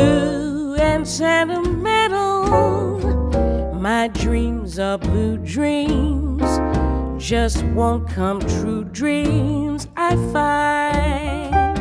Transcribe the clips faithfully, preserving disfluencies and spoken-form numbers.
blue and sentimental. My dreams are blue dreams, just won't come true dreams I find.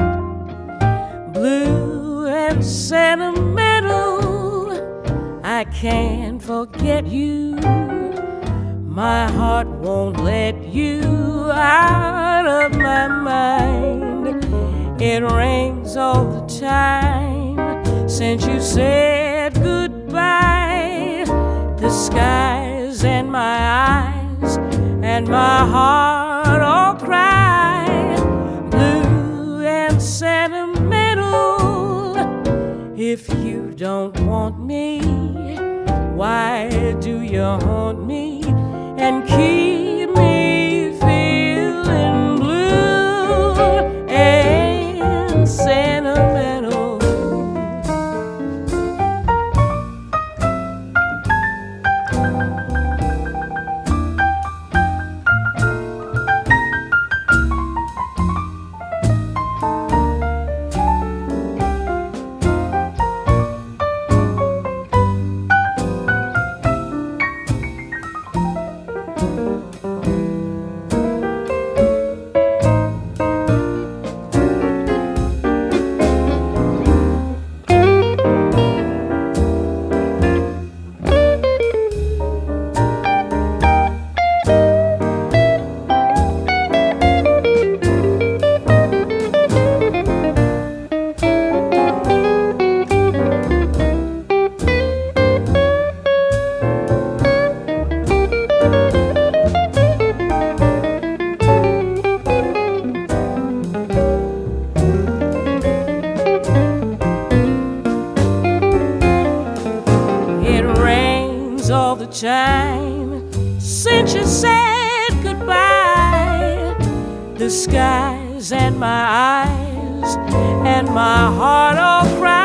Blue and sentimental, I can't forget you. My heart won't let you out of my mind. It rains all the time since you said goodbye. The skies and my eyes and my heart all cry. Blue and sentimental, if you don't want me, why do you haunt me and keep me feeling blue and sentimental? All the time since you said goodbye. The skies and my eyes and my heart all cry.